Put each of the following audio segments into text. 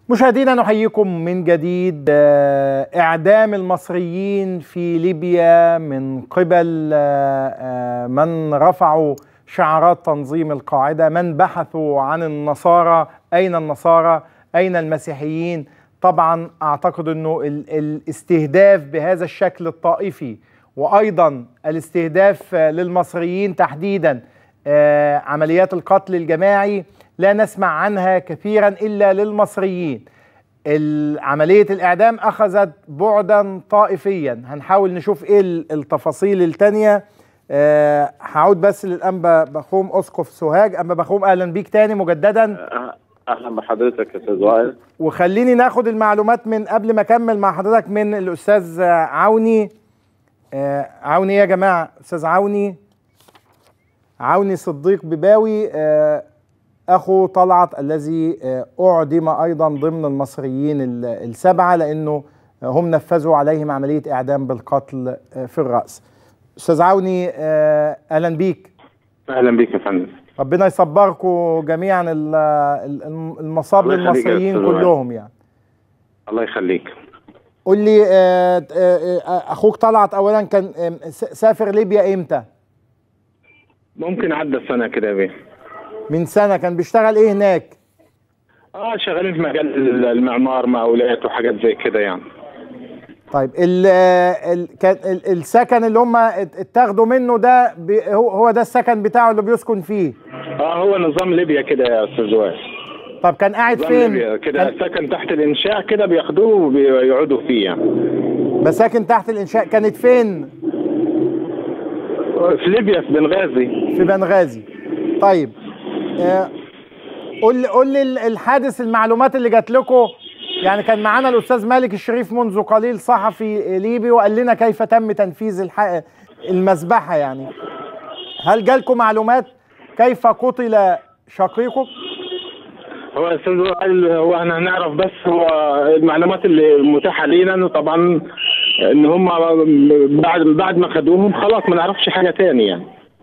مشاهدينا نحييكم من جديد. إعدام المصريين في ليبيا من قبل من رفعوا شعارات تنظيم القاعدة، من بحثوا عن النصارى، أين النصارى؟ أين المسيحيين؟ طبعا أعتقد أنه الاستهداف بهذا الشكل الطائفي وأيضا الاستهداف للمصريين تحديدا، عمليات القتل الجماعي لا نسمع عنها كثيرا إلا للمصريين. عملية الإعدام أخذت بعدا طائفيا، هنحاول نشوف إيه التفاصيل التانية. هعود بس للأنبا بخوم أسقف سوهاج. أنبا بخوم أهلا بيك تاني مجددا. أهلا بحضرتك يا أستاذ وائل. وخليني ناخد المعلومات من قبل ما أكمل مع حضرتك من الأستاذ عوني. عوني يا جماعة، أستاذ عوني صديق بباوي، أخو طلعت الذي أعدم أيضا ضمن المصريين السبعة لأنه هم نفذوا عليهم عملية إعدام بالقتل في الرأس. أستاذ عوني أهلا بيك. أهلا بيك يا فندم. ربنا يصبركم جميعا المصاب للمصريين كلهم يعني. الله يخليك. قول لي أخوك طلعت أولا كان سافر ليبيا إمتى؟ ممكن عدى سنة كده يا بيه. من سنة. كان بيشتغل ايه هناك؟ شغالين في مجال المعمار، مقاولات وحاجات زي كده يعني. طيب كان السكن اللي هم اتاخدوا منه ده هو ده السكن بتاعه اللي بيسكن فيه؟ هو نظام ليبيا كده يا استاذ وائل. طب كان قاعد فين؟ ليبيا كده سكن تحت الانشاء كده بياخدوه وبيقعدوا فيه يعني. مساكن تحت الانشاء كانت فين؟ في ليبيا، في بنغازي. في بنغازي. طيب قول لي الحادث، المعلومات اللي جات لكم. يعني كان معانا الاستاذ مالك الشريف منذ قليل، صحفي ليبي، وقال لنا كيف تم تنفيذ المذبحه. يعني هل جالكم معلومات كيف قتل شقيقك؟ هو يا استاذ وائل، هو احنا هنعرف بس هو المعلومات اللي متاحه لينا انه طبعا ان هم بعد ما خدوهم خلاص ما نعرفش حاجه تاني يعني.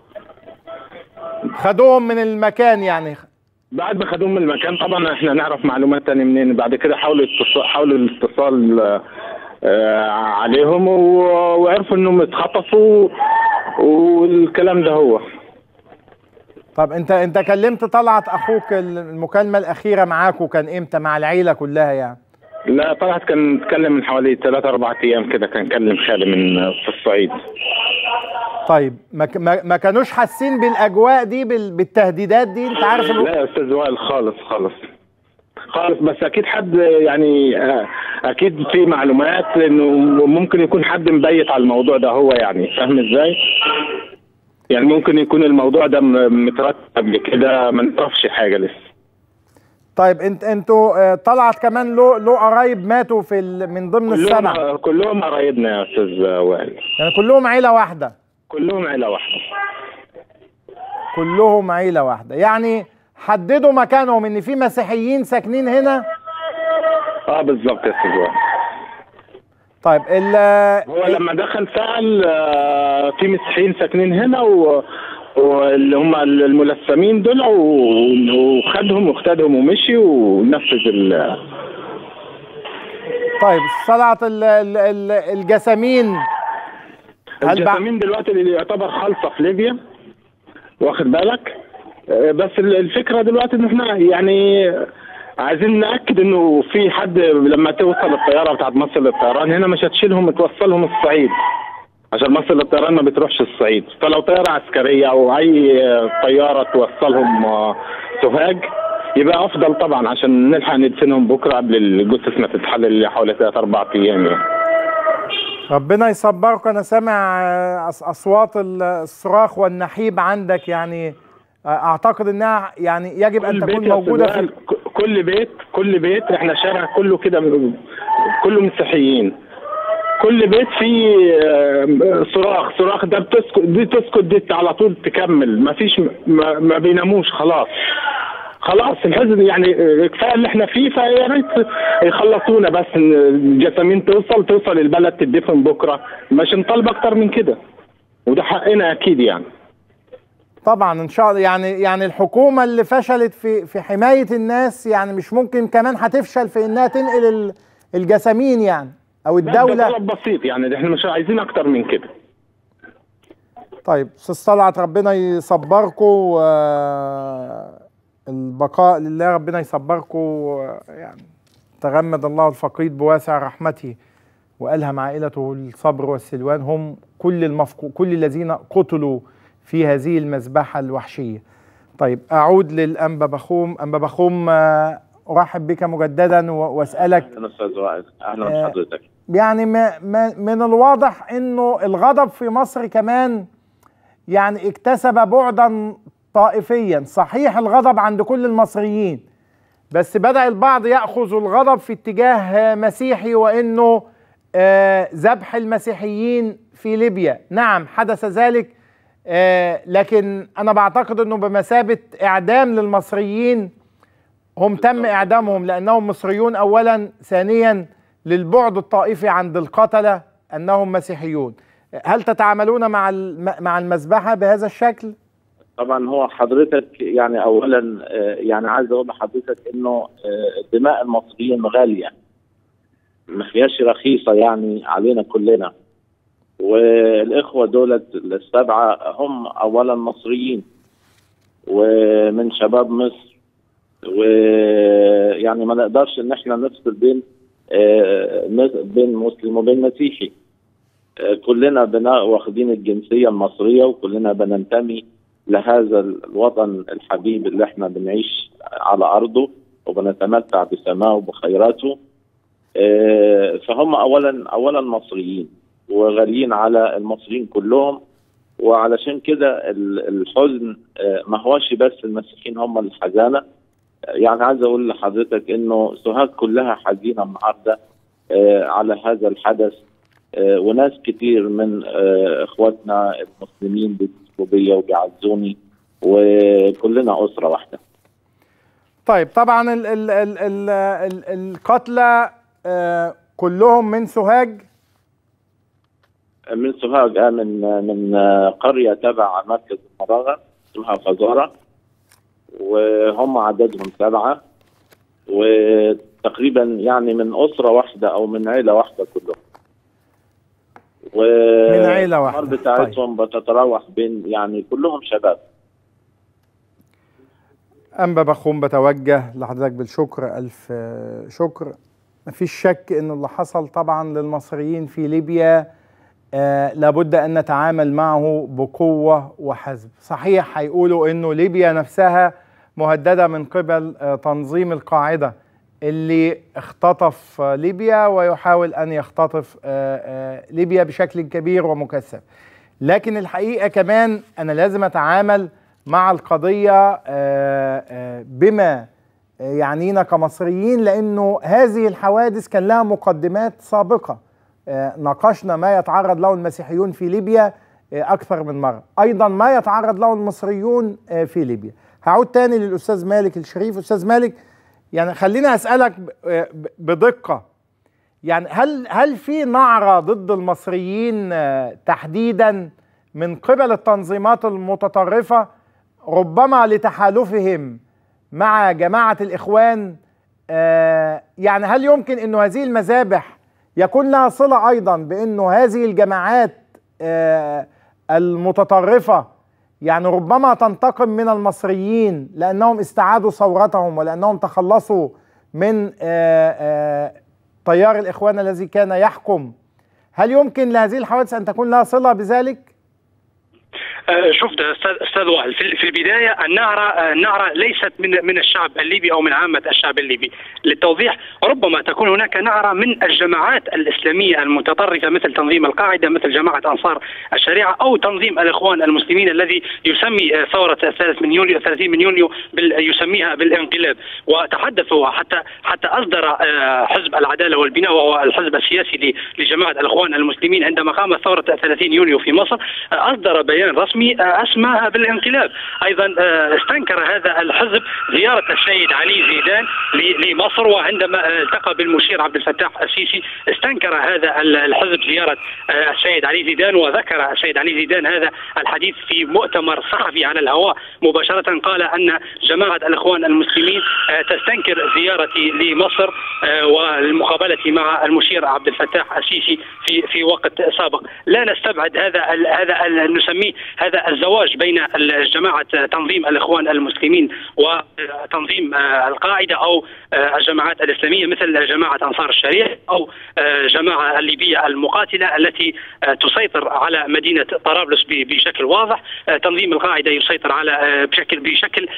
خدوهم من المكان يعني؟ بعد ما خدوهم من المكان طبعا احنا نعرف معلومات تانية منين. بعد كده حاولوا الاتصال عليهم وعرفوا انهم اتخطفوا والكلام ده هو. طب انت كلمت طلعت اخوك، المكالمة الأخيرة معاكوا كان امتى مع العيلة كلها يعني؟ لا، طلعت كان اتكلم من حوالي 3-4 ايام كده، كان كلم خالي في الصعيد. طيب ما كانوش حاسين بالاجواء دي، بالتهديدات دي؟ انت عارف لا يا استاذ وائل، خالص. بس اكيد حد يعني اكيد في معلومات انه ممكن يكون حد مبيت على الموضوع ده هو، يعني فاهم ازاي؟ يعني ممكن يكون الموضوع ده مترتب قبل كده، ما نعرفش حاجه لسه. طيب انتوا طلعت كمان له قرايب ماتوا من ضمن السبعة؟ كلهم قرايبنا يا استاذ وائل. يعني كلهم عيلة واحدة؟ كلهم عيلة واحدة. يعني حددوا مكانهم ان في مسيحيين ساكنين هنا؟ بالظبط يا استاذ وائل. طيب هو لما دخل سأل في مسيحيين ساكنين هنا واللي هم الملثمين دول، وخدهم ومشي ونفذ طيب طلعت الجسامين دلوقتي اللي يعتبر خالصة في ليبيا، واخد بالك؟ بس الفكرة دلوقتي ان احنا يعني عايزين نأكد انه في حد لما توصل الطيارة بتاعت مصر للطيران هنا مش هتشيلهم توصلهم الصعيد، عشان مصر للطيران ما بتروحش الصعيد. فلو طيارة عسكرية او اي طيارة توصلهم سوهاج يبقى افضل طبعا، عشان نلحق ندفنهم بكرة قبل الجثث ما تتحلل اللي حوالي 3-4 ايام يعني. ربنا يصبرك. انا سامع اصوات الصراخ والنحيب عندك، يعني اعتقد انها يعني يجب ان تكون موجودة في كل بيت. احنا شارع كله كده كله مسيحيين، كل بيت فيه صراخ ده تسكت دي على طول تكمل، ما فيش ما بيناموش. خلاص الحزن يعني كفايه اللي احنا فيه، فيا ريت يخلصونا بس، ان الجسامين توصل البلد تدفن بكره، مش نطالب اكتر من كده، وده حقنا اكيد يعني. طبعا ان شاء الله. يعني الحكومه اللي فشلت في حمايه الناس، يعني مش ممكن كمان هتفشل في انها تنقل الجسامين يعني، او الدوله؟ ده طلب بسيط يعني، احنا مش عايزين اكتر من كده. طيب استاذ طلعت، ربنا يصبركم، البقاء لله، ربنا يصبركم. يعني تغمد الله الفقيد بواسع رحمته وألهم عائلته الصبر والسلوان، هم كل الذين قتلوا في هذه المذبحة الوحشية. طيب أعود للأنبا بخوم. أنبا بخوم، أرحب بك مجددا وأسألك. أهلا أستاذ وائل، أهلا بحضرتك. يعني من الواضح إنه الغضب في مصر كمان يعني اكتسب بعدا طائفيا. صحيح الغضب عند كل المصريين، بس بدأ البعض يأخذ الغضب في اتجاه مسيحي، وإنه ذبح المسيحيين في ليبيا. نعم حدث ذلك، لكن أنا بعتقد أنه بمثابة إعدام للمصريين. هم تم إعدامهم لأنهم مصريون أولا، ثانيا للبعد الطائفي عند القتلة أنهم مسيحيون. هل تتعاملون مع المذبحة بهذا الشكل؟ طبعا هو حضرتك يعني أولا يعني عايز أقول لحضرتك أنه دماء المصريين غالية، ما فيهاش رخيصة يعني علينا كلنا. والإخوة دولة السبعة هم أولا مصريين ومن شباب مصر، ويعني ما نقدرش إن احنا نفصل بين مسلم وبين مسيحي. كلنا واخدين الجنسية المصرية، وكلنا بننتمي لهذا الوطن الحبيب اللي احنا بنعيش على أرضه وبنتمتع بسماه وبخيراته. فهم اولا مصريين وغاليين على المصريين كلهم. وعلشان كده الحزن ما هوش بس المسيحيين هم الحزانه. يعني عايز اقول لحضرتك انه سوهاج كلها حزينه النهارده على هذا الحدث، وناس كتير من اخواتنا المسلمين بالصوبيه وبيعزوني، وكلنا اسره واحده. طيب طبعا القتلى كلهم من سوهاج؟ من سوهاج، من قرية تبع مركز المراغة اسمها فزارة، وهم عددهم 7، وتقريبا يعني من أسرة واحدة أو من عيلة واحدة كلهم. من عيلة واحدة. الأعمار بتاعتهم بتتراوح بين يعني كلهم شباب. أنبا بخوم، بتوجه لحضرتك بالشكر، ألف شكر. مفيش شك إن اللي حصل طبعا للمصريين في ليبيا لابد أن نتعامل معه بقوة وحزم. صحيح هيقولوا إنه ليبيا نفسها مهددة من قبل تنظيم القاعدة اللي اختطف ليبيا ويحاول أن يختطف ليبيا بشكل كبير ومكثف. لكن الحقيقة كمان أنا لازم أتعامل مع القضية بما يعنينا كمصريين، لأنه هذه الحوادث كان لها مقدمات سابقة. ناقشنا ما يتعرض له المسيحيون في ليبيا أكثر من مرة، أيضا ما يتعرض له المصريون في ليبيا. هعود تاني للأستاذ مالك الشريف. أستاذ مالك، يعني خلينا أسألك بدقة، يعني هل في نعرة ضد المصريين تحديدا من قبل التنظيمات المتطرفة، ربما لتحالفهم مع جماعة الإخوان؟ يعني هل يمكن أن هذه المذابح يكون لها صلة أيضا بأنه هذه الجماعات المتطرفة يعني ربما تنتقم من المصريين لأنهم استعادوا ثورتهم ولأنهم تخلصوا من تيار الإخوان الذي كان يحكم؟ هل يمكن لهذه الحوادث أن تكون لها صلة بذلك؟ شفت استاذ وائل، في البدايه النعره ليست من الشعب الليبي او من عامه الشعب الليبي. للتوضيح، ربما تكون هناك نعره من الجماعات الاسلاميه المتطرفه مثل تنظيم القاعده، مثل جماعه انصار الشريعه، او تنظيم الاخوان المسلمين الذي يسمي ثوره 30 من يونيو يسميها بالانقلاب. وتحدثوا حتى اصدر حزب العداله والبناء وهو الحزب السياسي لجماعه الاخوان المسلمين عندما قامت ثوره 30 يونيو في مصر، اصدر بيان رسمي أسماها بالانقلاب. أيضا استنكر هذا الحزب زيارة السيد علي زيدان لمصر، وعندما التقى بالمشير عبد الفتاح السيسي استنكر هذا الحزب زيارة السيد علي زيدان، وذكر السيد علي زيدان هذا الحديث في مؤتمر صحفي على الهواء مباشرة. قال أن جماعة الإخوان المسلمين تستنكر زيارتي لمصر والمقابلة مع المشير عبد الفتاح السيسي في وقت سابق. لا نستبعد هذا نسميه هذا الزواج بين جماعة تنظيم الإخوان المسلمين وتنظيم القاعدة أو الجماعات الإسلامية مثل جماعة أنصار الشريعة أو جماعة الليبية المقاتلة التي تسيطر على مدينة طرابلس بشكل واضح. تنظيم القاعدة يسيطر على بشكل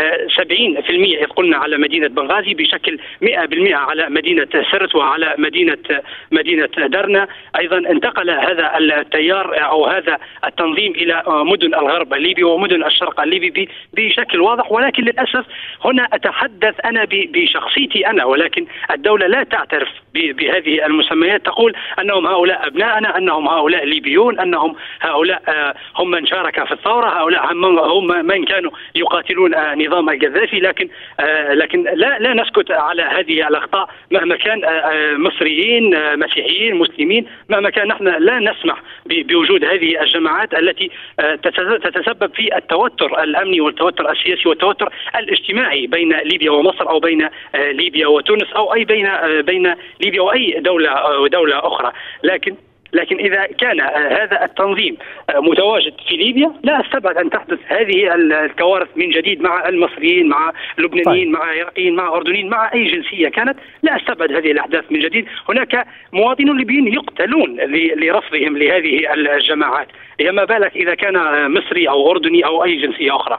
70% إذ قلنا على مدينة بنغازي، بشكل 100% على مدينة سرت وعلى مدينة درنا. أيضا انتقل هذا التيار أو هذا التنظيم إلى مدن الغرب الليبي ومدن الشرق الليبي بشكل واضح. ولكن للأسف هنا أتحدث أنا بشخصيتي أنا، ولكن الدولة لا تعترف بهذه المسميات، تقول أنهم هؤلاء أبناءنا، أنهم هؤلاء ليبيون، أنهم هؤلاء هم من شارك في الثورة، هؤلاء هم من كانوا يقاتلون نظام القذافي. لكن لا نسكت على هذه الأخطاء مهما كان مصريين مسيحيين مسلمين، مهما كان نحن لا نسمح بوجود هذه الجماعات التي تتسبب في التوتر الأمني والتوتر السياسي والتوتر الاجتماعي بين ليبيا ومصر أو بين ليبيا وتونس أو أي بين ليبيا وأي دولة أخرى. لكن إذا كان هذا التنظيم متواجد في ليبيا لا أستبعد أن تحدث هذه الكوارث من جديد مع المصريين، مع اللبنانيين، مع العراقيين، مع أردنيين، مع أي جنسية كانت. لا أستبعد هذه الأحداث من جديد. هناك مواطنون ليبيين يقتلون لرفضهم لهذه الجماعات، ما بالك إذا كان مصري أو أردني أو أي جنسية أخرى.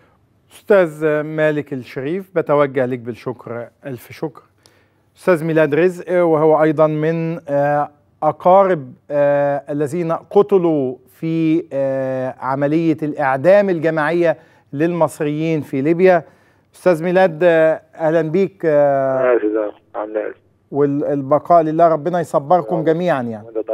أستاذ مالك الشريف، بتوجه لك بالشكر، ألف شكر. أستاذ ميلاد رزق، وهو أيضا من أقارب الذين قتلوا في عملية الإعدام الجماعية للمصريين في ليبيا. أستاذ ميلاد أهلا بيك، والبقاء لله، ربنا يصبركم جميعا.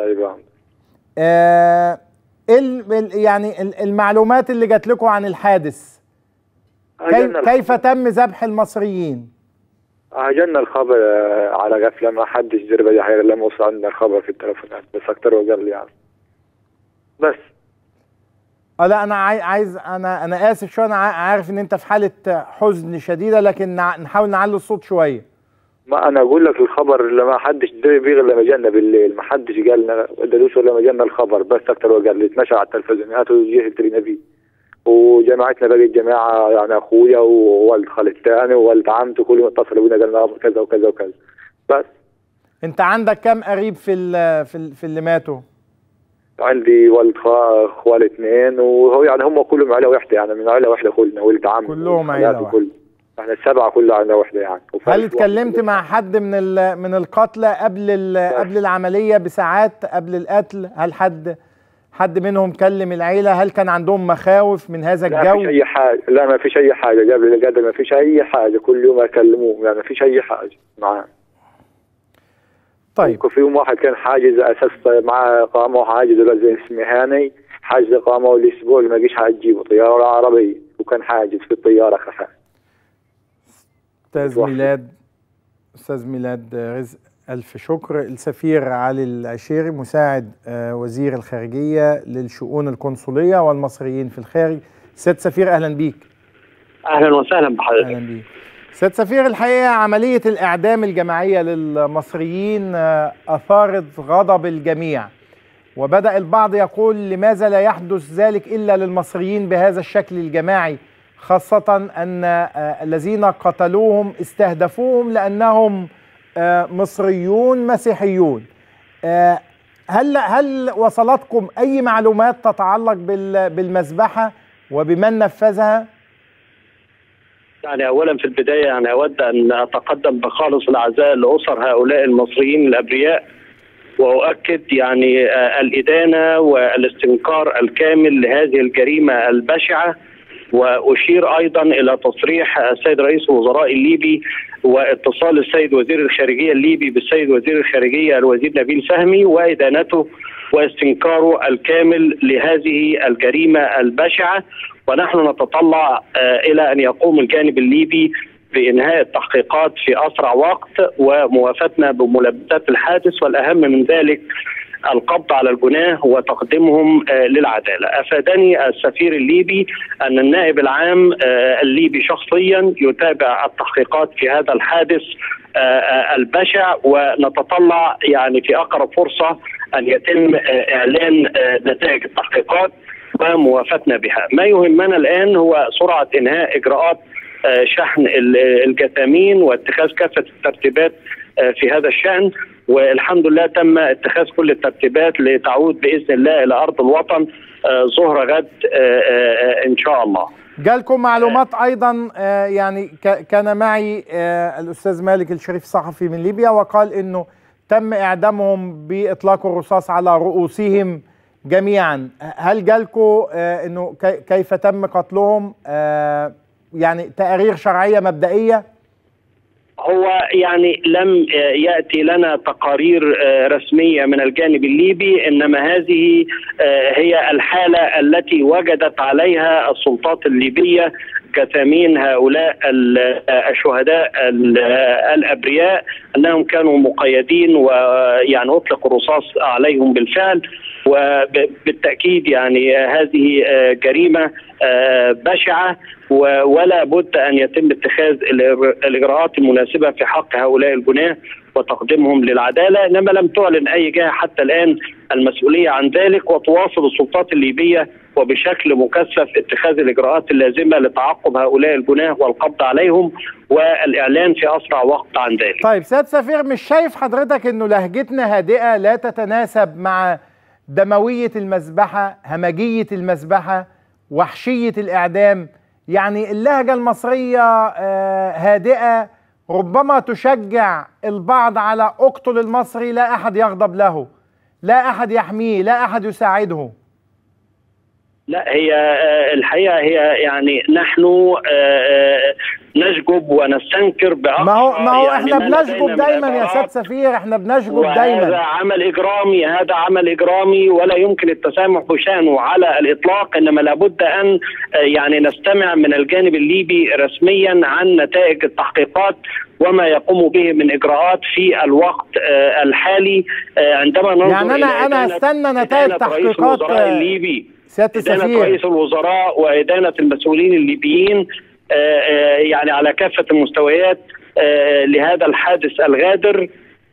يعني المعلومات اللي جات لكم عن الحادث، كيف تم ذبح المصريين؟ جانا الخبر على غفلة، ما حدش درب أي حاجة، لما وصل عندنا الخبر في التلفونات بس أكتر وقبل يعني. بس لا أنا عايز أنا آسف شوية، أنا عارف إن أنت في حالة حزن شديدة، لكن نحاول نعلي الصوت شوية. ما أنا أقول لك الخبر اللي ما حدش درب بيه غير لما جانا بالليل، ما حدش قال لنا ادلوش لما جانا الخبر بس أكتر وقبل، اتنشر على التلفزيونات وجه الترينا بيه. وجماعتنا بقت جماعة يعني أخويا ووالد خالتاني ووالد عمته كلهم اتصلوا بينا قالوا كذا وكذا وكذا. بس أنت عندك كم قريب في اللي ماتوا؟ عندي والد خوال 2، وهو يعني هم كلهم عائلة واحدة، يعني من عائلة واحدة كلنا، ولد عم كلهم عائلة واحدة. احنا السبعة كلها عائلة واحدة يعني. هل اتكلمت مع حد من القتلى قبل العملية بساعات قبل القتل؟ هل حد منهم كلم العيلة؟ هل كان عندهم مخاوف من هذا الجو؟ لا فيش أي حاجة، لا ما فيش أي حاجة قبل القتل، ما فيش أي حاجة، كل يوم أكلموهم يعني ما فيش أي حاجة معاه. طيب في يوم واحد كان حاجز أساس معاه إقامة وحاجز زي اسمه هاني، حاجز إقامة والأسبوع اللي ما جيش هتجيبه طيارة ولا عربية، وكان حاجز في الطيارة خفاف. أستاذ ميلاد رزق، ألف شكر. السفير علي العشيري، مساعد وزير الخارجية للشؤون القنصلية والمصريين في الخارج. سيد سفير أهلا بيك. أهلا وسهلا بحضرتك. أهلا بيك سيد سفير. الحقيقة عملية الإعدام الجماعية للمصريين أثارت غضب الجميع، وبدأ البعض يقول لماذا لا يحدث ذلك إلا للمصريين بهذا الشكل الجماعي، خاصة أن الذين قتلوهم استهدفوهم لأنهم مصريون مسيحيون. هل وصلتكم أي معلومات تتعلق بالمذبحة وبمن نفذها؟ يعني أولا في البداية يعني أود أن أتقدم بخالص العزاء لأسر هؤلاء المصريين الأبرياء، وأؤكد يعني الإدانة والاستنكار الكامل لهذه الجريمة البشعة وأشير أيضا إلى تصريح السيد رئيس الوزراء الليبي واتصال السيد وزير الخارجية الليبي بالسيد وزير الخارجية الوزير نبيل فهمي وإدانته واستنكاره الكامل لهذه الجريمة البشعة. ونحن نتطلع إلى أن يقوم الجانب الليبي بإنهاء التحقيقات في أسرع وقت وموافاتنا بملابسات الحادث، والأهم من ذلك القبض على الجناه وتقديمهم للعدالة. أفادني السفير الليبي أن النائب العام الليبي شخصيا يتابع التحقيقات في هذا الحادث البشع، ونتطلع يعني في أقرب فرصة أن يتم إعلان نتائج التحقيقات وموافاتنا بها. ما يهمنا الآن هو سرعة إنهاء إجراءات شحن الجثامين واتخاذ كافة الترتيبات في هذا الشأن، والحمد لله تم اتخاذ كل الترتيبات لتعود بإذن الله إلى أرض الوطن ظهر غد إن شاء الله. جالكم معلومات أيضا يعني كان معي الأستاذ مالك الشريف صحفي من ليبيا وقال إنه تم إعدامهم بإطلاق الرصاص على رؤوسهم جميعا. هل جالكم إنه كيف تم قتلهم؟ يعني تقارير شرعية مبدئية؟ هو يعني لم يأتي لنا تقارير رسمية من الجانب الليبي، إنما هذه هي الحالة التي وجدت عليها السلطات الليبية جثامين هؤلاء الشهداء الأبرياء، أنهم كانوا مقيدين ويعني أطلق الرصاص عليهم بالفعل. وبالتأكيد يعني هذه جريمة بشعة، ولا بد أن يتم اتخاذ الإجراءات المناسبة في حق هؤلاء الجناه وتقديمهم للعدالة، إنما لم تعلن أي جهة حتى الآن المسؤولية عن ذلك، وتواصل السلطات الليبية وبشكل مكثف اتخاذ الإجراءات اللازمة لتعقب هؤلاء الجناه والقبض عليهم والإعلان في أسرع وقت عن ذلك. طيب سيد سفير، مش شايف حضرتك إنه لهجتنا هادئة لا تتناسب مع دموية المذبحة، همجية المذبحة، وحشية الإعدام؟ يعني اللهجة المصرية هادئة ربما تشجع البعض على اقتل المصري لا أحد يغضب له، لا أحد يحميه، لا أحد يساعده. لا، هي الحقيقة هي يعني نحن نشجب ونستنكر بأقصى. ما هو يعني احنا بنشجب دايما يا سيد سفير، احنا بنشجب دايما. هذا عمل إجرامي، هذا عمل إجرامي ولا يمكن التسامح بشأنه على الإطلاق، إنما لابد أن يعني نستمع من الجانب الليبي رسميا عن نتائج التحقيقات وما يقوم به من إجراءات في الوقت الحالي. عندما ننظر يعني أنا استنى نتائج تحقيقات الليبي، إدانة رئيس الوزراء وإدانة المسؤولين الليبيين يعني على كافة المستويات لهذا الحادث الغادر.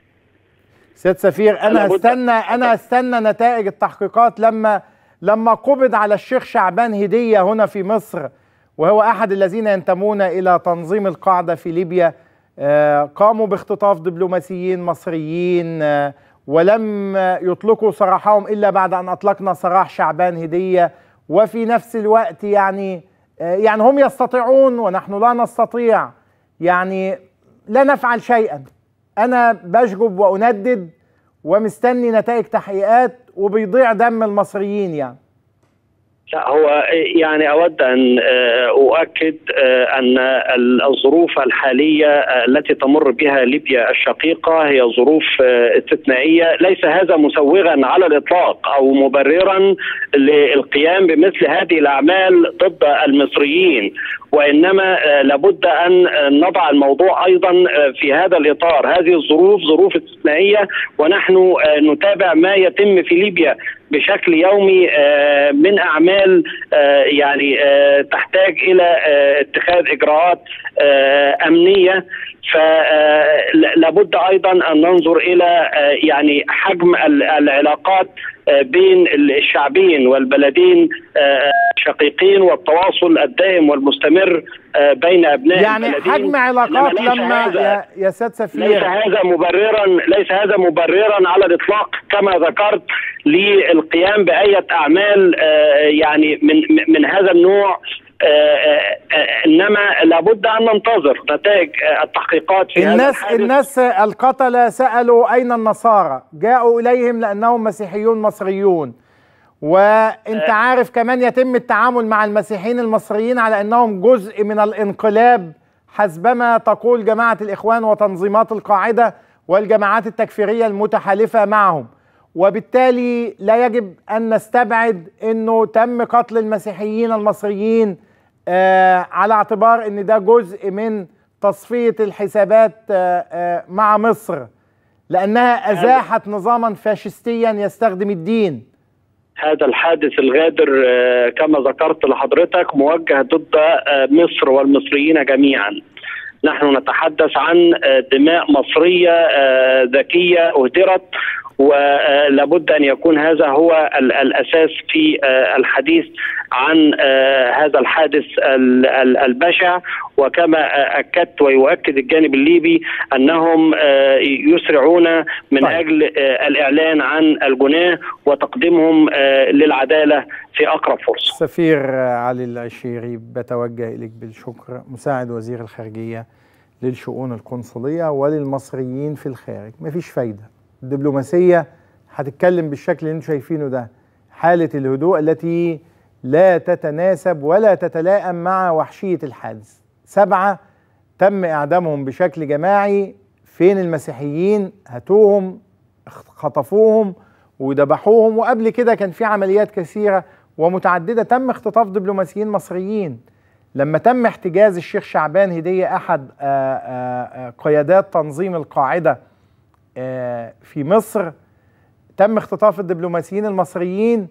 سيد سفير، أنا استنى نتائج التحقيقات لما قبض على الشيخ شعبان هدية هنا في مصر، وهو أحد الذين ينتمون إلى تنظيم القاعدة في ليبيا. قاموا باختطاف دبلوماسيين مصريين ولم يطلقوا سراحهم إلا بعد أن أطلقنا سراح شعبان هدية. وفي نفس الوقت يعني هم يستطيعون ونحن لا نستطيع، يعني لا نفعل شيئا. أنا بشجب وأندد ومستني نتائج تحقيقات وبيضيع دم المصريين. يعني لا، هو يعني أود أن أؤكد أن الظروف الحالية التي تمر بها ليبيا الشقيقة هي ظروف استثنائية، ليس هذا مسوغا على الإطلاق أو مبررا للقيام بمثل هذه الأعمال ضد المصريين، وإنما لابد أن نضع الموضوع أيضا في هذا الإطار. هذه الظروف ظروف استثنائية، ونحن نتابع ما يتم في ليبيا بشكل يومي من أعمال يعني تحتاج إلى اتخاذ إجراءات أمنية. فلابد أيضا أن ننظر إلى يعني حجم العلاقات بين الشعبين والبلدين شقيقين والتواصل الدائم والمستمر بين أبناء يعني البلدين. حجم علاقات لما يا سيد سفير ليس هذا مبررا على الإطلاق كما ذكرت للقيام بأية أعمال يعني من هذا النوع، إنما لابد أن ننتظر نتائج التحقيقات في هذا الحادث. الناس القتلة سألوا أين النصارى؟ جاءوا إليهم لأنهم مسيحيون مصريون، وانت عارف كمان يتم التعامل مع المسيحيين المصريين على انهم جزء من الانقلاب حسبما تقول جماعة الإخوان وتنظيمات القاعدة والجماعات التكفيرية المتحالفة معهم، وبالتالي لا يجب أن نستبعد أنه تم قتل المسيحيين المصريين على اعتبار أن ده جزء من تصفية الحسابات مع مصر، لأنها أزاحت نظاما فاشستيا يستخدم الدين. هذا الحادث الغادر كما ذكرت لحضرتك موجه ضد مصر والمصريين جميعا. نحن نتحدث عن دماء مصرية ذكية أهدرت، ولابد أن يكون هذا هو الأساس في الحديث عن هذا الحادث البشع. وكما أكدت ويؤكد الجانب الليبي أنهم يسرعون من أجل الإعلان عن الجناه وتقديمهم للعدالة في أقرب فرصة. سفير علي العشيري، بتوجه إليك بالشكر، مساعد وزير الخارجية للشؤون القنصلية وللمصريين في الخارج. مفيش فايدة، الدبلوماسية هتتكلم بالشكل اللي انتم شايفينه ده، حالة الهدوء التي لا تتناسب ولا تتلائم مع وحشية الحادث. 7 تم إعدامهم بشكل جماعي. فين المسيحيين؟ هاتوهم، خطفوهم وذبحوهم. وقبل كده كان في عمليات كثيرة ومتعددة تم اختطاف دبلوماسيين مصريين. لما تم احتجاز الشيخ شعبان هدية أحد قيادات تنظيم القاعدة في مصر، تم اختطاف الدبلوماسيين المصريين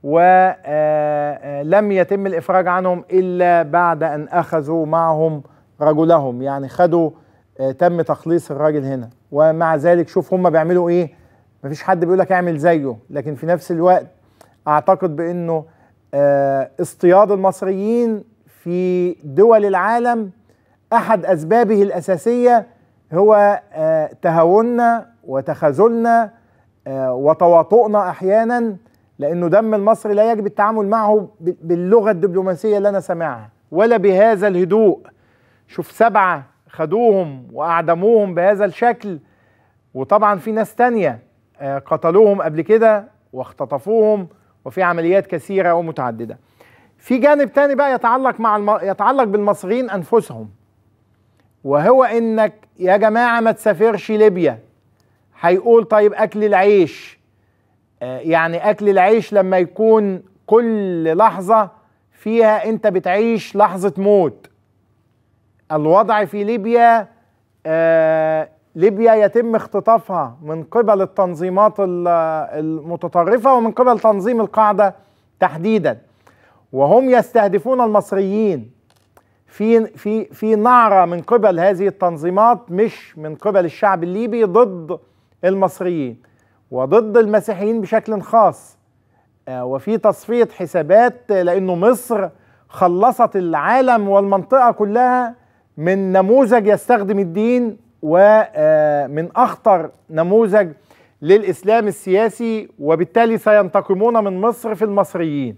ولم يتم الإفراج عنهم إلا بعد أن أخذوا معهم رجلهم، يعني خدوا تم تخليص الراجل هنا. ومع ذلك شوف هم بيعملوا إيه، مفيش حد بيقولك اعمل زيه، لكن في نفس الوقت أعتقد بأنه اصطياد المصريين في دول العالم أحد أسبابه الأساسية هو تهاوننا وتخاذلنا وتواطؤنا أحيانا، لأنه دم المصري لا يجب التعامل معه باللغة الدبلوماسية اللي أنا سمعها ولا بهذا الهدوء. شوف 7 خدوهم وأعدموهم بهذا الشكل، وطبعا في ناس تانية قتلوهم قبل كده واختطفوهم، وفي عمليات كثيرة ومتعددة. في جانب تاني بقى يتعلق بالمصريين أنفسهم، وهو إنك يا جماعة ما تسافرش ليبيا. هيقول طيب أكل العيش، يعني أكل العيش لما يكون كل لحظة فيها أنت بتعيش لحظة موت. الوضع في ليبيا، ليبيا يتم اختطافها من قبل التنظيمات المتطرفة ومن قبل تنظيم القاعدة تحديدا، وهم يستهدفون المصريين في نعرة من قبل هذه التنظيمات، مش من قبل الشعب الليبي، ضد المصريين وضد المسيحيين بشكل خاص. وفي تصفية حسابات، لأنه مصر خلصت العالم والمنطقة كلها من نموذج يستخدم الدين ومن أخطر نموذج للإسلام السياسي، وبالتالي سينتقمون من مصر في المصريين.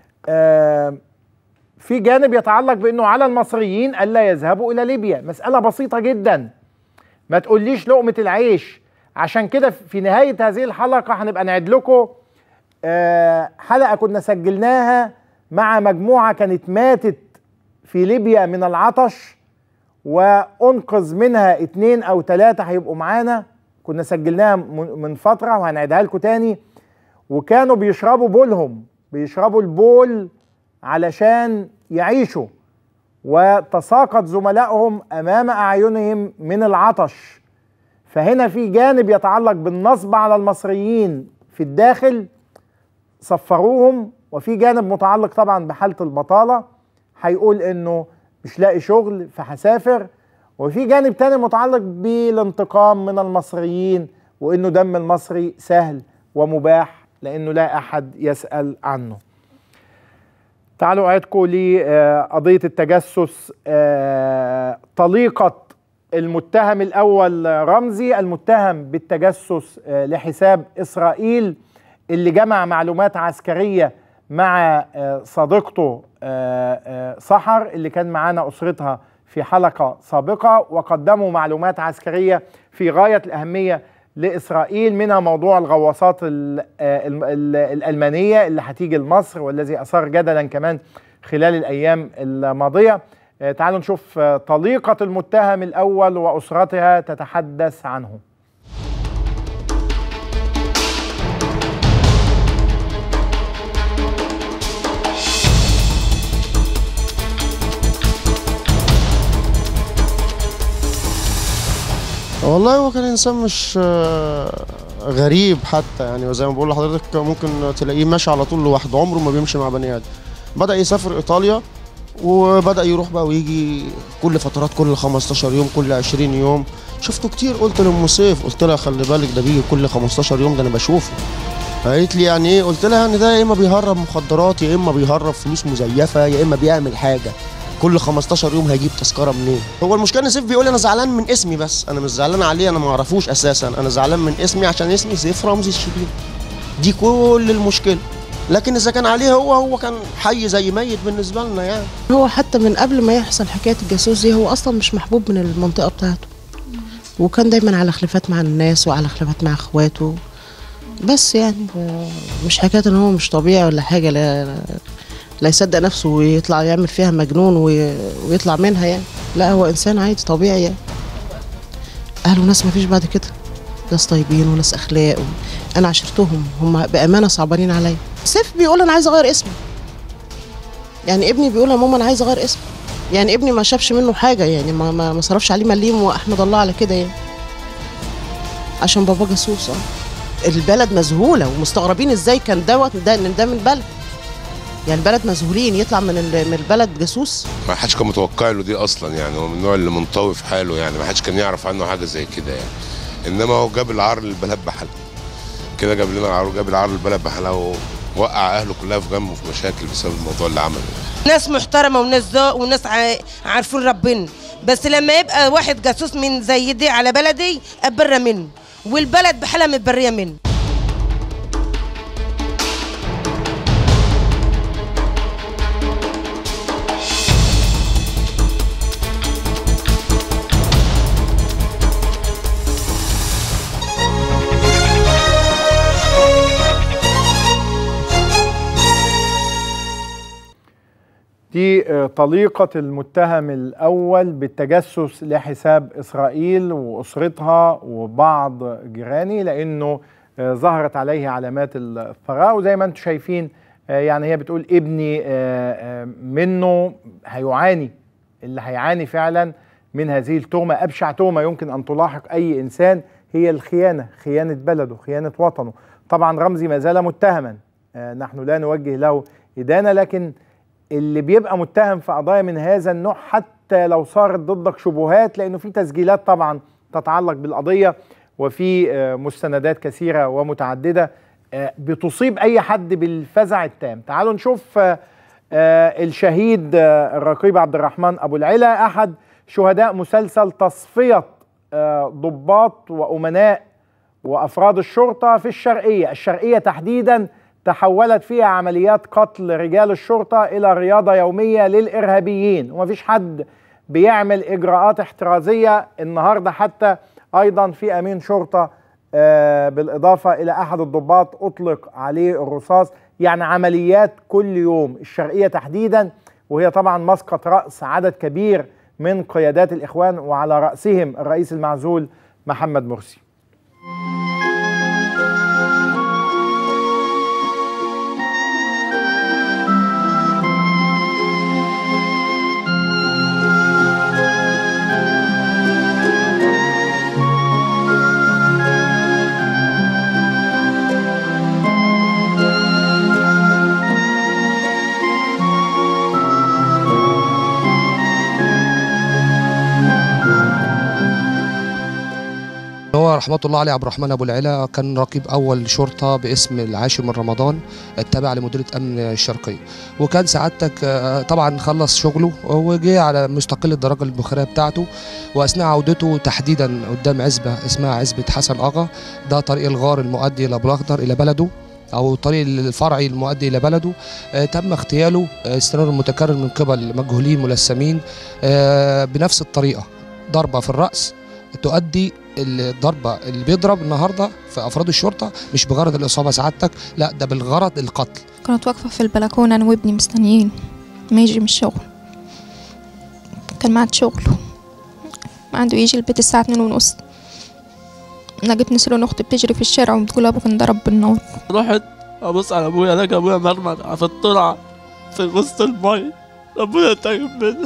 في جانب يتعلق بأنه على المصريين ألا يذهبوا إلى ليبيا. مسألة بسيطة جدا، ما تقوليش لقمة العيش. عشان كده في نهاية هذه الحلقة هنبقى نعد لكم حلقة كنا سجلناها مع مجموعة كانت ماتت في ليبيا من العطش، وأنقذ منها 2 أو 3 هيبقوا معانا. كنا سجلناها من فترة وهنعيدها لكم تاني. وكانوا بيشربوا بولهم، بيشربوا البول علشان يعيشوا، وتساقط زملائهم أمام أعينهم من العطش. فهنا في جانب يتعلق بالنصب على المصريين في الداخل، صفروهم، وفي جانب متعلق طبعا بحالة البطالة، هيقول انه مش لاقي شغل فهسافر، وفي جانب تاني متعلق بالانتقام من المصريين، وانه دم المصري سهل ومباح لانه لا احد يسأل عنه. تعالوا اعيدكم لقضية التجسس. طليقة المتهم الأول رمزي، المتهم بالتجسس لحساب إسرائيل، اللي جمع معلومات عسكرية مع صديقته سحر اللي كان معانا أسرتها في حلقة سابقة، وقدموا معلومات عسكرية في غاية الأهمية لإسرائيل، منها موضوع الغواصات الألمانية اللي هتيجي لمصر والذي أثار جدلا كمان خلال الأيام الماضية. تعالوا نشوف طليقة المتهم الأول وأسرتها تتحدث عنه. والله هو كان انسان مش غريب حتى، يعني وزي ما بقول لحضرتك ممكن تلاقيه ماشي على طول لوحده، عمره ما بيمشي مع بني ادم. بدأ يسافر ايطاليا وبدأ يروح بقى ويجي كل فترات، كل 15 يوم، كل 20 يوم. شفته كتير، قلت لام سيف، قلت لها خلي بالك ده بيجي كل 15 يوم، ده انا بشوفه. قالت لي يعني ايه؟ قلت لها ان ده يا اما بيهرب مخدرات، يا اما بيهرب فلوس مزيفه، يا اما بيعمل حاجه. كل 15 يوم هيجيب تذكره منين؟ هو المشكله ان سيف بيقول انا زعلان من اسمي، بس انا مش زعلان عليه، انا ما اعرفوش اساسا، انا زعلان من اسمي عشان اسمي سيف رمزي الشبيب. دي كل المشكله. لكن اذا كان عليه هو كان حي زي ميت بالنسبه لنا يعني. هو حتى من قبل ما يحصل حكايه الجاسوس دي هو اصلا مش محبوب من المنطقه بتاعته، وكان دايما على خلافات مع الناس وعلى خلافات مع اخواته. بس يعني مش حكايه ان هو مش طبيعي ولا حاجه، لا يصدق نفسه ويطلع يعمل فيها مجنون ويطلع منها يعني. لا هو انسان عادي طبيعي يعني. اهله ناس ما فيش بعد كده، ناس طيبين وناس اخلاق انا عشرتهم، هم بامانه صعبانين عليا. سيف بيقول انا عايز اغير اسمي، يعني ابني بيقول يا ماما انا عايز اغير اسمي، يعني ابني ما شافش منه حاجه، يعني ما صرفش عليه مليم، واحمد الله على كده يعني، عشان بابا جاسوس. البلد مذهوله ومستغربين ازاي كان ده من البلد، يعني البلد مذهولين يطلع من البلد جاسوس. ما حدش كان متوقع له دي اصلا، يعني هو من النوع اللي منطوي في حاله، يعني ما حدش كان يعرف عنه حاجه زي كده يعني. انما هو جاب العار للبلد بحالها كده، جاب لنا العار وجاب العار للبلد بحالها، ووقع اهله كلها في جنبه في مشاكل بسبب الموضوع اللي عمله. ناس محترمه وناس ذوق وناس عارفين ربنا، بس لما يبقى واحد جاسوس من زي دي على بلدي ابر منه، والبلد بحالها متبريه منه. دي طليقة المتهم الأول بالتجسس لحساب إسرائيل وأسرتها وبعض جيراني، لأنه ظهرت عليه علامات الثراء. وزي ما أنتم شايفين يعني هي بتقول ابني منه هيعاني، اللي هيعاني فعلا من هذه التهمة، أبشع تهمة يمكن أن تلاحق أي إنسان هي الخيانة، خيانة بلده، خيانة وطنه. طبعا رمزي ما زال متهما، نحن لا نوجه له إدانة، لكن اللي بيبقى متهم في قضايا من هذا النوع حتى لو صارت ضدك شبهات، لأنه في تسجيلات طبعا تتعلق بالقضية وفي مستندات كثيرة ومتعددة بتصيب أي حد بالفزع التام. تعالوا نشوف الشهيد الرقيب عبد الرحمن أبو العلا، أحد شهداء مسلسل تصفية ضباط وأمناء وأفراد الشرطة في الشرقية تحديدا، تحولت فيها عمليات قتل رجال الشرطة إلى رياضة يومية للإرهابيين، ومفيش حد بيعمل إجراءات احترازية. النهاردة حتى أيضا في أمين شرطة بالإضافة إلى أحد الضباط أطلق عليه الرصاص. يعني عمليات كل يوم الشرقية تحديدا، وهي طبعا مسقط رأس عدد كبير من قيادات الإخوان وعلى رأسهم الرئيس المعزول محمد مرسي. هو رحمة الله عليه عبد الرحمن أبو العلا كان رقيب أول شرطة باسم العاشر من رمضان التابع لمديرية أمن الشرقية، وكان سعادتك طبعا خلص شغله وجه على مستقل الدرجة البخارية بتاعته، وأثناء عودته تحديدا قدام عزبة اسمها عزبة حسن أغا، ده طريق الغار المؤدي إلى بلاخضر إلى بلده أو الطريق الفرعي المؤدي إلى بلده، تم اغتياله استمرار متكرر من قبل مجهولين ملثمين بنفس الطريقة، ضربة في الرأس تؤدي الضربه اللي بيضرب النهارده في افراد الشرطه مش بغرض الاصابه سعادتك، لا ده بالغرض القتل. كنت واقفه في البلكونه انا وابني مستنيين ما يجي من الشغل، كان معاد شغله عنده يجي البيت الساعه 2:30. لقيت نسرين اختي بتجري في الشارع وبتقول ابوك انضرب بالنار. رحت ابص على ابويا الاقي ابويا مرمى في الطلعه في وسط المي، ابويا تايه منه.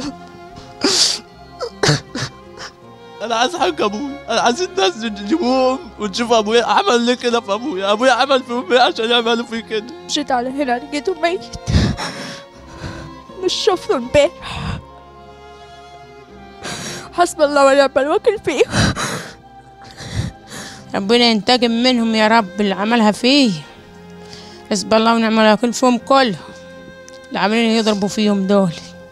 انا عايز حق ابويا، انا عايز الناس تجيبوهم وتشوف ابويا عمل ليه كده في ابويا، ابويا عمل في امي عشان يعملوا فيه كده. جيت على هنا لقيته ميت، مش شفته امبارح. حسب الله ونعم الوكيل فيه. ربنا ينتقم منهم يا رب اللي عملها فيه. حسب الله ونعم الوكيل فيهم كلهم اللي عاملين يضربوا فيهم دول.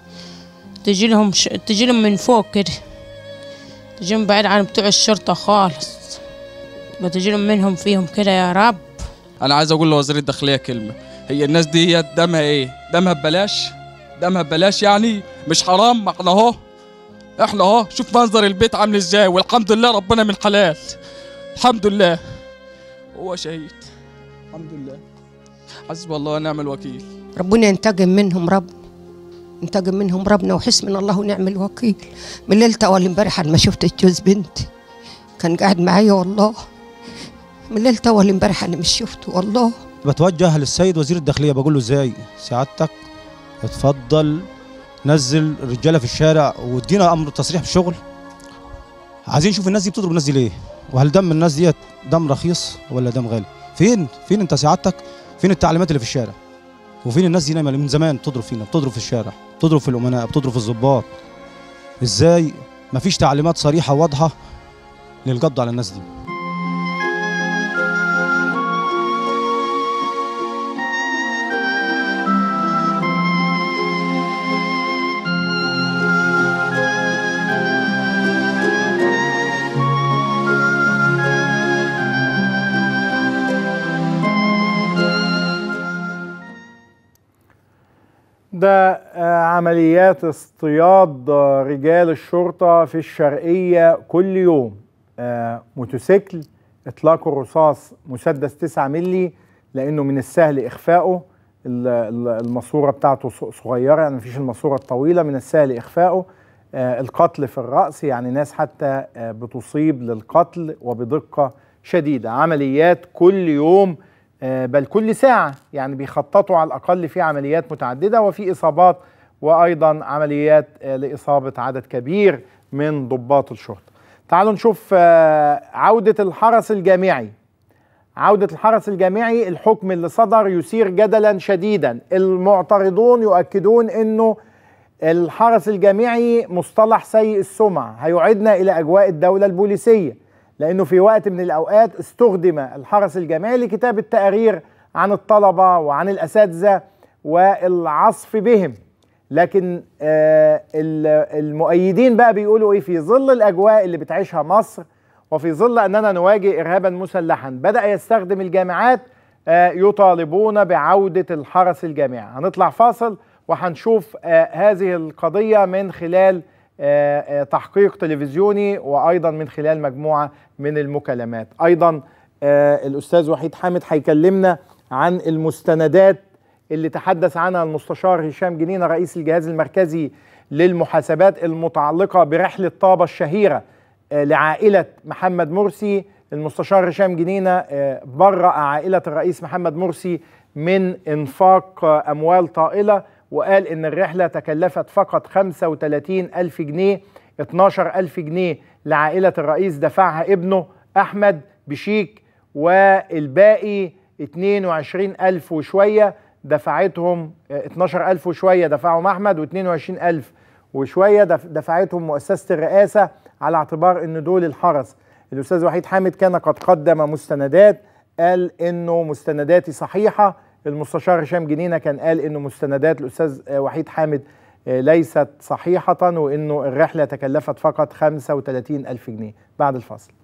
تجي لهم من فوق كده، تجيهم بعيد عن بتوع الشرطة خالص، ما تجيلهم منهم فيهم كده يا رب. أنا عايز أقول لوزير الداخلية كلمة، هي الناس دي دمها إيه؟ دمها ببلاش؟ دمها ببلاش يعني؟ مش حرام؟ ما إحنا أهو شوف منظر البيت عامل إزاي، والحمد لله ربنا من حلال، الحمد لله هو شهيد، الحمد لله. حسب الله ونعم الوكيل. ربنا ينتقم منهم رب، ينتقم منهم ربنا وحسبنا الله ونعم الوكيل. من ليلة أول امبارح أنا ما شفت جوز بنتي، كان قاعد معايا والله. من ليلة أول امبارح أنا مش شفته والله. بتوجه للسيد وزير الداخلية بقول له ازاي سعادتك اتفضل نزل الرجالة في الشارع وادينا أمر تصريح بالشغل. عايزين نشوف الناس دي بتضرب الناس دي ليه؟ وهل دم الناس ديت دم رخيص ولا دم غالي؟ فين انت سعادتك؟ فين التعليمات اللي في الشارع؟ وفين الناس دي نايمه من زمان بتضرب فينا، بتضرب في الشارع، بتضرب في الامناء، بتضرب في الضباط. ازاي مفيش تعليمات صريحه واضحه للقبض على الناس دي؟ ده عمليات اصطياد رجال الشرطة في الشرقية كل يوم. موتوسيكل، اطلاق الرصاص مسدس 9 مللي لانه من السهل اخفائه، الماسورة بتاعته صغيرة يعني مفيش الماسورة الطويلة، من السهل اخفائه. القتل في الرأس، يعني ناس حتى بتصيب للقتل وبدقة شديدة. عمليات كل يوم بل كل ساعة، يعني بيخططوا على الأقل في عمليات متعددة وفي إصابات، وأيضا عمليات لإصابة عدد كبير من ضباط الشرطة. تعالوا نشوف عودة الحرس الجامعي. عودة الحرس الجامعي، الحكم اللي صدر يثير جدلا شديدا. المعترضون يؤكدون أنه الحرس الجامعي مصطلح سيء السمعة، هيعيدنا إلى أجواء الدولة البوليسية، لأنه في وقت من الأوقات استخدم الحرس الجامعي لكتابة تقارير عن الطلبة وعن الأساتذة والعصف بهم. لكن المؤيدين بقى بيقولوا إيه؟ في ظل الأجواء اللي بتعيشها مصر وفي ظل أننا نواجه إرهابا مسلحا بدأ يستخدم الجامعات، يطالبون بعودة الحرس الجامعي. هنطلع فاصل وهنشوف هذه القضية من خلال تحقيق تلفزيوني وأيضا من خلال مجموعة من المكالمات. أيضا الأستاذ وحيد حامد هيكلمنا عن المستندات اللي تحدث عنها المستشار هشام جنينة رئيس الجهاز المركزي للمحاسبات المتعلقة برحلة طابة الشهيرة لعائلة محمد مرسي. المستشار هشام جنينة برأ عائلة الرئيس محمد مرسي من إنفاق أموال طائلة، وقال إن الرحلة تكلفت فقط 35,000 جنيه، 12,000 جنيه لعائلة الرئيس دفعها ابنه أحمد بشيك، والباقي 22,000 وشوية دفعتهم 12,000 وشوية دفعهم أحمد، و22,000 وشوية دفعتهم مؤسسة الرئاسة، على اعتبار إن دول الحرس. الأستاذ وحيد حامد كان قد قدم مستندات، قال إنه مستنداتي صحيحة. المستشار هشام جنينة كان قال إنه مستندات الأستاذ وحيد حامد ليست صحيحة، وإنه الرحلة تكلفت فقط 35,000 جنيه. بعد الفاصل.